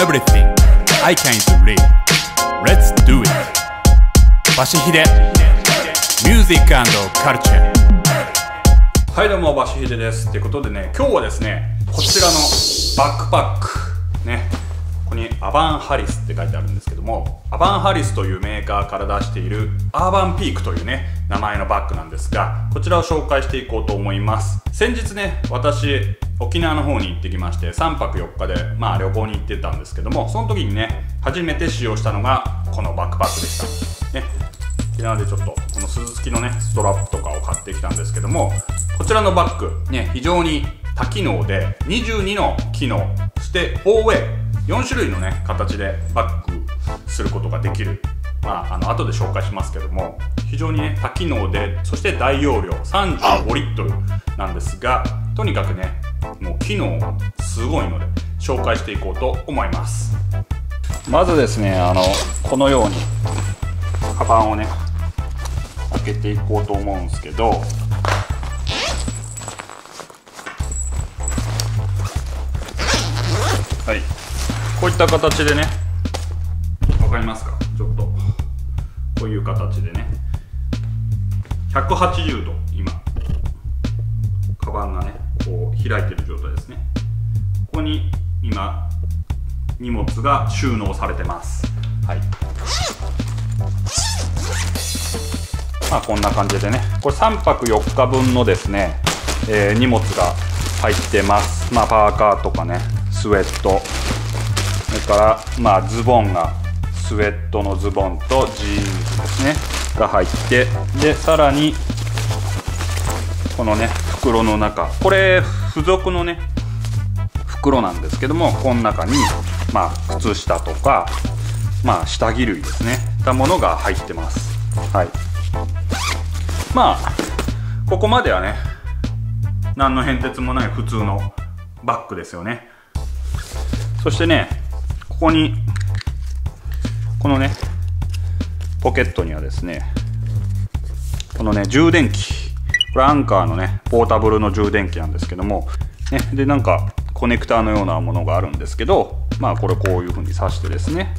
everything I can read. Let's do it. バシヒデ Music and Culture。 はいどうも、バシヒデです。ということでね、今日はですね、こちらのバックパックね、ここにアバンハリスって書いてあるんですけども、アバンハリスというメーカーから出しているアーバンピークというね名前のバッグなんですが、こちらを紹介していこうと思います。先日ね、私沖縄の方に行ってきまして、3泊4日で旅行に行ってたんですけども、その時にね初めて使用したのがこのバックパックでしたね。沖縄でちょっとこのスーツ付きのねストラップとかを買ってきたんですけども、こちらのバッグね、非常に多機能で22の機能、そして 4種類のね形でバッグすることができる。後で紹介しますけども、非常にね多機能で、そして大容量35リットルなんですが、とにかくねもう機能がすごいので紹介していこうと思います。まずですね、このようにカバンをね開けていこうと思うんですけど、はい、こういった形でね、わかりますか？ちょっとこういう形でね、180度今カバンがねこう開いてる状態ですね。ここに今荷物が収納されてます。はい、こんな感じでね、これ3泊4日分のですね、荷物が入ってます。パーカーとかね、スウェット、それからズボンがスウェットのズボンとジーンズですねが入って、でさらにこのね袋の中、これ付属のね袋なんですけども、この中に靴下とか下着類ですねたものが入ってます。はい、ここまではね何の変哲もない普通のバッグですよね。そしてね、ここにこのねポケットにはですね、このね充電器、これアンカーのねポータブルの充電器なんですけども、ね、でなんかコネクターのようなものがあるんですけど、これこういう風に挿してですね、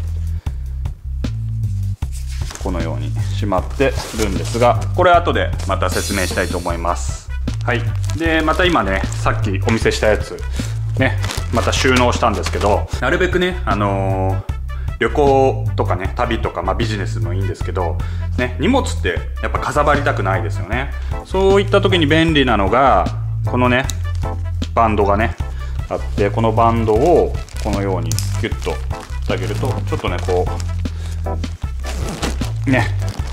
このようにしまってるんですが、これ後でまた説明したいと思います。はい、でまた今ねさっきお見せしたやつね、また収納したんですけど、なるべくね旅行とかね旅とか、ビジネスもいいんですけどね、荷物ってやっぱかさばりたくないですよね。そういった時に便利なのがこのねバンドがねあって、このバンドをこのようにキュッとしてあげると、ちょっとねこうね、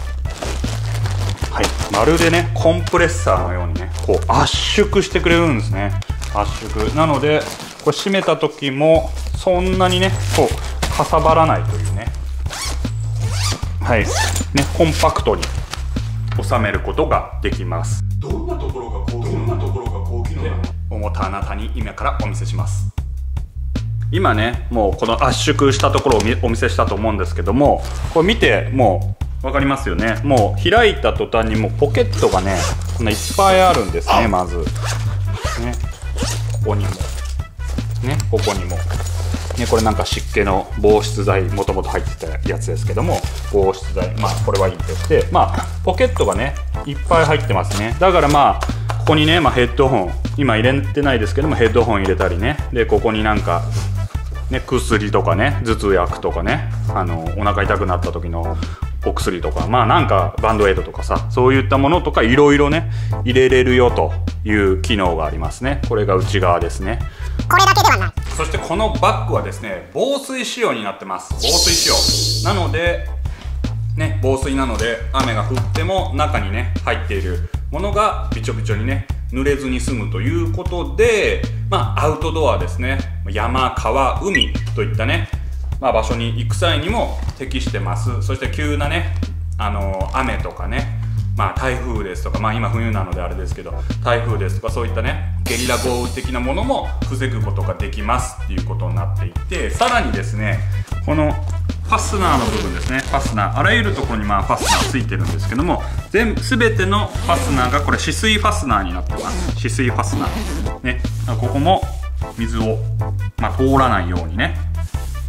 はい、まるでねコンプレッサーのようにねこう圧縮してくれるんですね。圧縮なので、これ閉めた時もそんなにねこうかさばらないというね、はいね、コンパクトに収めることができます。 どんなところが高機能なの？ 思ったあなたに今からお見せします。今ねもうこの圧縮したところをお見せしたと思うんですけども、これ見てもう分かりますよね。もう開いた途端にもうポケットがねこんないっぱいあるんですね。まずね、ここにもね、ここにもね、これなんか湿気の防湿剤もともと入ってたやつですけども、防湿剤これはいいとして、ポケットがねいっぱい入ってますね。だからここにね、ヘッドホン今入れてないですけども、ヘッドホン入れたりね、でここになんかね薬とかね、頭痛薬とかね、お腹痛くなった時のお薬とか、なんかバンドエイドとかさ、そういったものとかいろいろね入れれるよという機能がありますね。これが内側ですね。 これだけではない。 そしてこのバッグはですね防水仕様になってます。防水仕様なのでね、防水なので雨が降っても中にね入っているものがびちょびちょにね濡れずに済むということで、アウトドアですね、山川海といったね、場所に行く際にも適してます。そして急なね雨とかね、台風ですとか、今冬なのであれですけど台風ですとか、そういったねゲリラ豪雨的なものも防ぐことができますっていうことになっていて、さらにですねこのファスナーの部分ですね、ファスナー、あらゆるところにファスナーついてるんですけども、全てのファスナーがこれ止水ファスナーになってます。止水ファスナーね、ここも水を、通らないようにね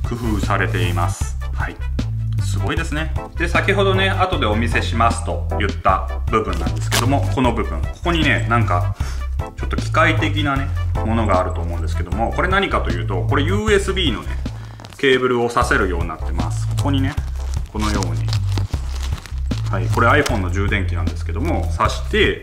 工夫されています。はい、すごいですね。で、先ほどね後でお見せしますと言った部分なんですけども、この部分、ここにねなんかちょっと機械的なねものがあると思うんですけども、これ何かというと、これ USB のねケーブルを挿せるようになってます。ここにねこのように、はい、これ iPhone の充電器なんですけども、挿して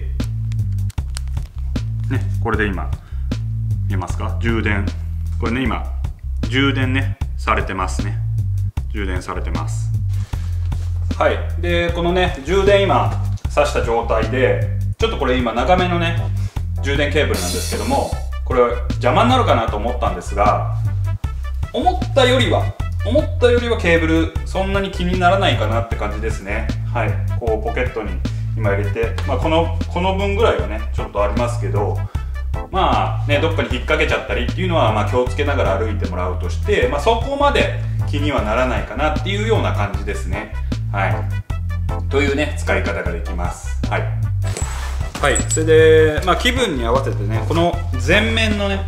ね、これで今見えますか、充電、これね今充電ねされてますね。充電されてます。はい、でこのね充電今挿した状態で、ちょっとこれ今長めのね充電ケーブルなんですけども、これ邪魔になるかなと思ったんですが、思ったよりはケーブルそんなに気にならないかなって感じですね。はい、こうポケットに今入れて、この分ぐらいはねちょっとありますけど、まあねどっかに引っ掛けちゃったりっていうのは気をつけながら歩いてもらうとして、そこまで気にはならないかなっていうような感じですね。はい、というね使い方ができます。はい、はい、それで気分に合わせてね、この前面の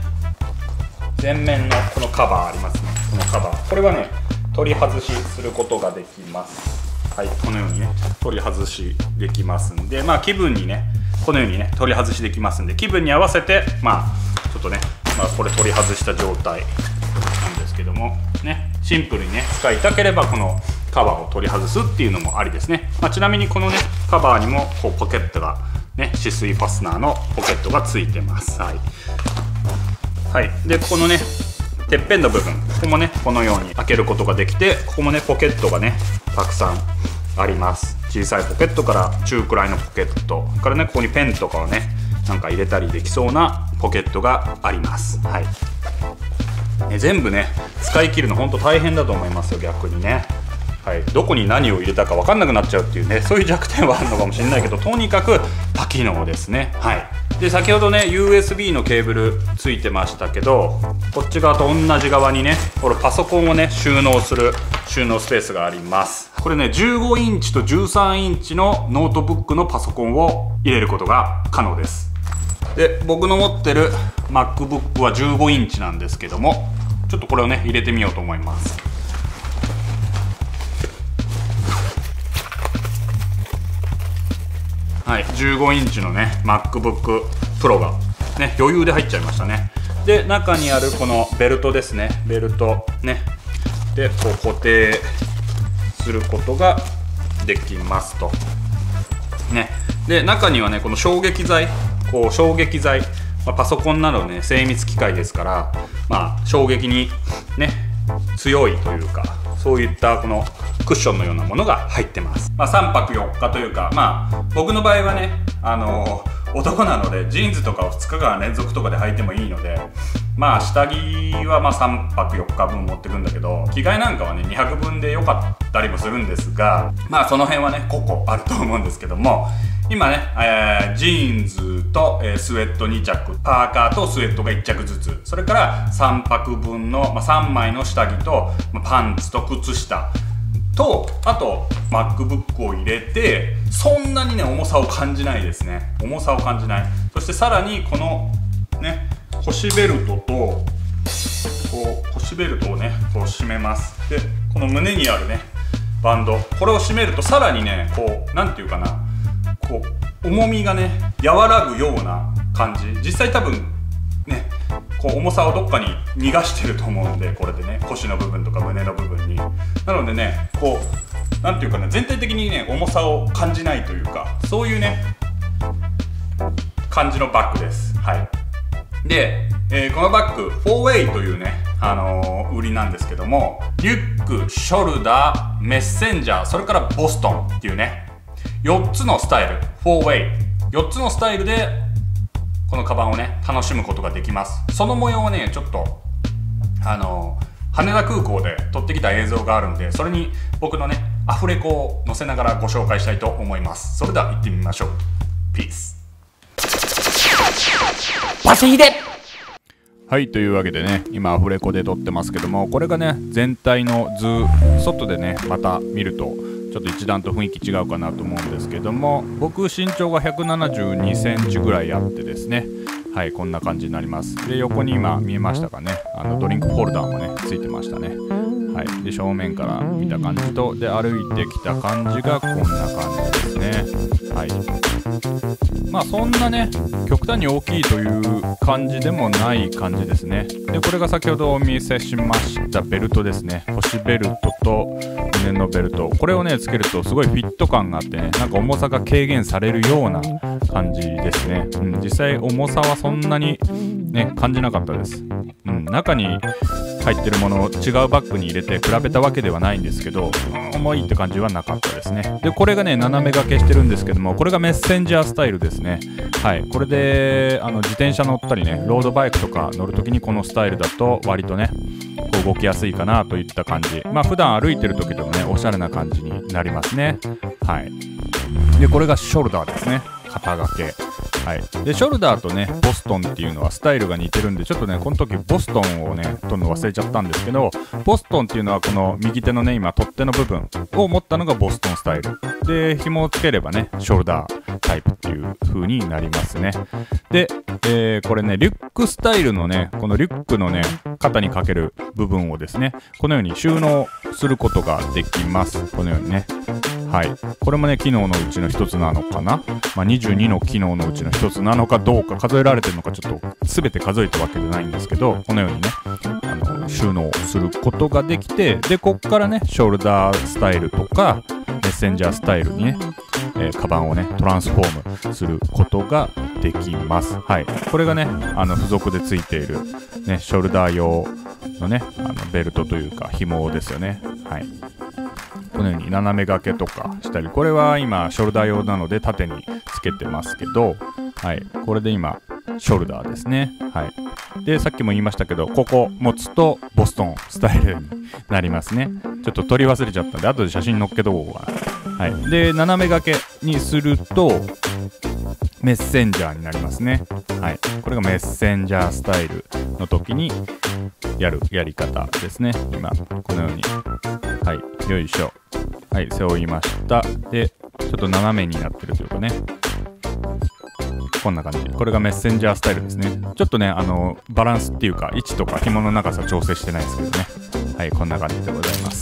このカバーありますね。このカバー、これはね取り外しすることができます。はい、このようにね取り外しできますんで、気分にねこのようにね取り外しできますんで、気分に合わせてちょっとね、これ取り外した状態なんですけどもね、シンプルにね使いたければこのカバーを取り外すっていうのもありですね。ちなみにこのねカバーにもこうポケットがね、止水ファスナーのポケットがついてます。はい、はい、でこのねてっぺんの部分、ここもねこのように開けることができて、ここもねポケットがねたくさんあります。小さいポケットから中くらいのポケットからね、ここにペンとかをねなんか入れたりできそうなポケットがあります。はい、全部ね使い切るの本当大変だと思いますよ、逆にね。はい、どこに何を入れたか分かんなくなっちゃうっていうね、そういう弱点はあるのかもしれないけど、とにかく多機能ですね。はい、で先ほどね USB のケーブルついてましたけど、こっち側と同じ側にねこれパソコンをね収納する収納スペースがあります。これね15インチと13インチのノートブックのパソコンを入れることが可能です。で僕の持ってる MacBook は15インチなんですけども、ちょっとこれをね入れてみようと思います。はい、15インチのね MacBook Pro がね余裕で入っちゃいましたね。で中にあるこのベルトですね、ベルトねでこう固定することができますとね。で中にはねこの衝撃剤、パソコンなどね精密機械ですから、衝撃にね強いというか、そういったこのクッションのようなものが入ってます。3泊4日というか、僕の場合はね男なのでジーンズとかを2日間連続とかで履いてもいいので、下着は3泊4日分持ってくんだけど、着替えなんかはね2泊分でよかったりもするんですが、その辺はね個々あると思うんですけども、今ね、ジーンズと、スウェット2着、パーカーとスウェットが1着ずつ、それから3泊分の、3枚の下着と、パンツと靴下と、あと MacBook を入れて、そんなにね重さを感じないですね。重さを感じない。そしてさらにこのね腰ベルトとこう腰ベルトをねこう締めます。でこの胸にあるねバンド、これを締めるとさらにねこうなんていうかな、こう重みがね和らぐような感じ。実際多分ねこう重さをどっかに逃がしてると思うんで、これでね腰の部分とか胸の部分に、なのでねこうなんていうかね全体的にね重さを感じないというか、そういうね感じのバッグです。はい。で、このバッグ 4way というね、売りなんですけども、リュック、ショルダー、メッセンジャー、それからボストンっていうね4つのスタイル、 4way、 4つのスタイルでこのカバンをね楽しむことができます。その模様をねちょっと羽田空港で撮ってきた映像があるんで、それに僕のねアフレコを載せながらご紹介したいと思います。それでは行ってみましょう。ピース。バシヒデ。はい、というわけでね今アフレコで撮ってますけども、これがね全体の図、外でねまた見るとちょっと一段と雰囲気違うかなと思うんですけども、僕身長が172センチぐらいあってですね、はい、こんな感じになります。で横に今見えましたかね、ドリンクホルダーもねついてましたね。ははい、で正面から見た感じとで歩いてきた感じがこんな感じですね。はい、まあそんなね極端に大きいという感じでもない感じですね。でこれが先ほどお見せしましたベルトですね。腰ベルトと胸のベルト、これをねつけるとすごいフィット感があってね、なんか重さが軽減されるような感じですね。実際重さはそんなにね感じなかったです。中に入ってるものを違うバッグに入れて比べたわけではないんですけど、重いって感じはなかったですね。でこれがね斜め掛けしてるんですけども、これがメッセンジャースタイルですね。はい、これで自転車乗ったりねロードバイクとか乗るときにこのスタイルだと割とねこう動きやすいかなといった感じ。まあ普段歩いてる時でもねおしゃれな感じになりますね。はい、でこれがショルダーですね。肩掛け。はい、でショルダーとねボストンっていうのはスタイルが似てるんで、ちょっとねこの時ボストンをね取るの忘れちゃったんですけど、ボストンっていうのはこの右手のね今取っ手の部分を持ったのがボストンスタイルで、紐をつければねショルダータイプっていう風になりますね。で、これねリュックスタイルのねこのリュックのね肩にかける部分をですねこのように収納することができます。このようにね。はい、これもね機能のうちの一つなのかな、22の機能のうちの一つなのかどうか、数えられてるのかちょっと全て数えたわけじゃないんですけど、このようにね収納することができて、でこっからねショルダースタイルとかメッセンジャースタイルにね、カバンをねトランスフォームすることができます。はい、これがね付属でついているねショルダー用のねベルトというか紐ですよね。はい、このように斜め掛けとかしたり、これは今ショルダー用なので縦につけてますけど、はい、これで今ショルダーですね。はい、でさっきも言いましたけど、ここ持つとボストンスタイルになりますね。ちょっと取り忘れちゃったんで後で写真載っけとこうかな。はい、で斜め掛けにするとメッセンジャーになりますね。はい、これがメッセンジャースタイルの時にやり方ですね。今このように、はい、よいしょ、はい、背負いました。でちょっと斜めになってるというかね、こんな感じ。これがメッセンジャースタイルですね。ちょっとねバランスっていうか位置とか紐の長さ調整してないですけどね。はい、こんな感じでございます。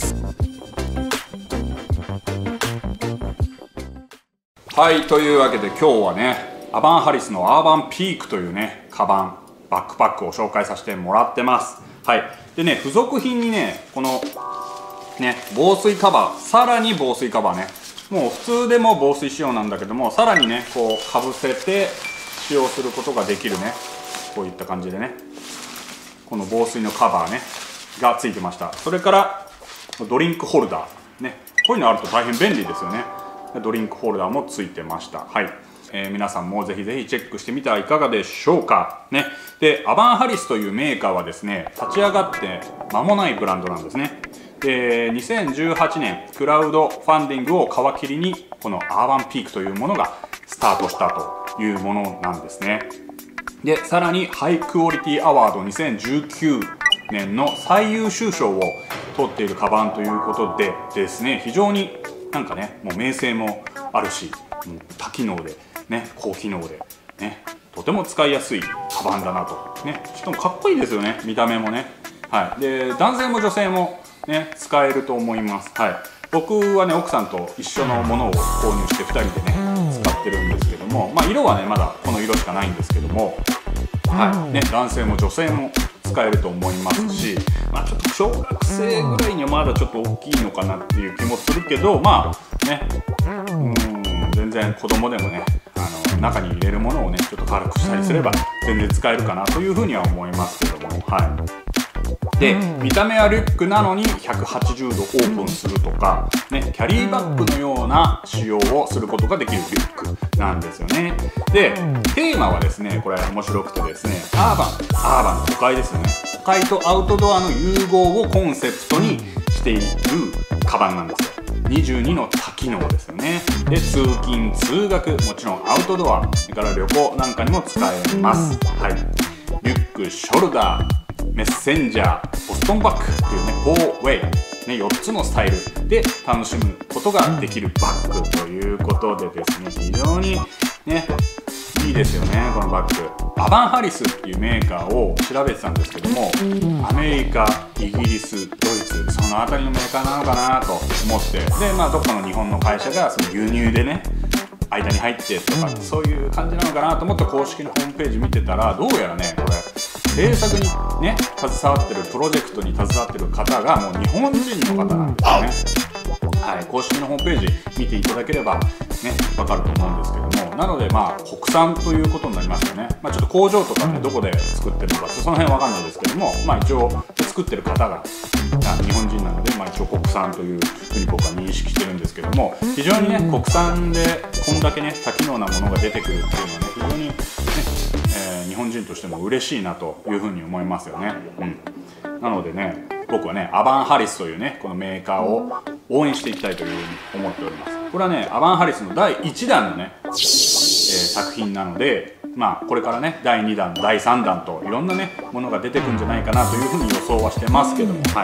はい、というわけで今日はねアバンハリスのアーバンピークというねカバンバックパックを紹介させてもらってます。はい、でね付属品にねこのね防水カバー、さらに防水カバーね、もう普通でも防水仕様なんだけども、さらにねこうかぶせて使用することができるね、こういった感じでねこの防水のカバーねがついてました。それからドリンクホルダーね、こういうのあると大変便利ですよね。ドリンクホルダーもついてました。はい、皆さんもぜひぜひチェックしてみてはいかがでしょうかね。でアバンハリスというメーカーはですね立ち上がって間もないブランドなんですね。で2018年クラウドファンディングを皮切りにこのアーバンピークというものがスタートしたというものなんですね。でさらにハイクオリティアワード2019年の最優秀賞を取っているカバンということでですね、非常になんかねもう名声もあるし、多機能でね高機能でねとても使いやすいカバンだなとね、しかもかっこいいですよね、見た目もね。はい、で男性も女性もね使えると思います。はい、僕はね奥さんと一緒のものを購入して2人でね使ってるんですけども、色はねまだこの色しかないんですけども、はいね、男性も女性も使えると思いますし、ちょっと小学生ぐらいにはまだちょっと大きいのかなっていう気もするけど、ね全然子供でもね中に入れるものをねちょっと軽くしたりすれば全然使えるかなというふうには思いますけども、はい、で見た目はリュックなのに180度オープンするとか、ね、キャリーバッグのような仕様をすることができるリュックなんですよね。でテーマはですねこれ面白くてですねアーバン都会ですよね。都会とアウトドアの融合をコンセプトにしているカバンなんですよ。22の多機能ですよね。で通勤通学、もちろんアウトドア、それから旅行なんかにも使えます。はい、リュック、ショルダー、メッセンジャー、ボストンバッグというね4ウェイ、ね、4つのスタイルで楽しむことができるバッグということでですね、非常にねいいですよねこのバッグ。アバンハリスっていうメーカーを調べてたんですけども、アメリカ、 イギリス、ドイツ、その辺りのメーカーなのかなと思って、でまあどっかの日本の会社がその輸入でね間に入ってとか、そういう感じなのかなと思って公式のホームページ見てたら、どうやらねこれ制作にね携わってる、プロジェクトに携わってる方がもう日本人の方なんですよね。はい、公式のホームページ見ていただければね分かると思うんですけども、なのでまあ国産ということになりますよね。まあ、ちょっと工場とかねどこで作ってるのかってその辺は分かんないですけども、まあ一応作ってる方が日本人なので、まあ一応国産というふうに僕は認識してるんですけども、非常にね国産でこんだけね多機能なものが出てくるっていうのはね非常にね、日本人としても嬉しいなというふうに思いますよね。なのでね僕はねアバンハリスというねこのメーカーを応援していきたいというふうに思っております。これはねアバンハリスの第1弾のね、作品なので、まあこれからね第2弾第3弾といろんなねものが出てくるんじゃないかなというふうに予想はしてますけども、はい、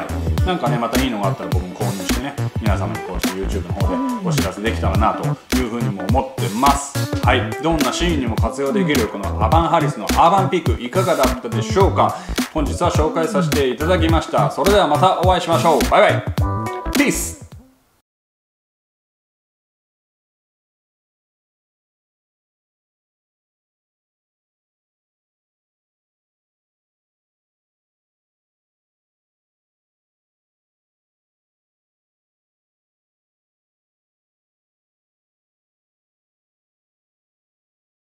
なんかねまたいいのがあったら僕も購入してね皆様にこうして YouTube の方でお知らせできたらなというふうにも思ってます。はい、どんなシーンにも活用できるこのアバンハリスのアーバンピークいかがだったでしょうか。本日は紹介させていただきました。それではまたお会いしましょう。バイバイ。ピース。